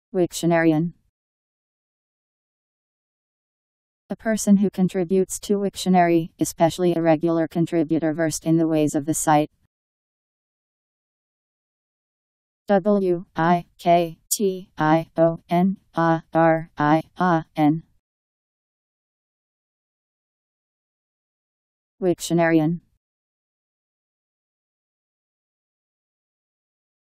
Wiktionarian. A person who contributes to Wiktionary, especially a regular contributor versed in the ways of the site. Wiktionarian. Wiktionarian.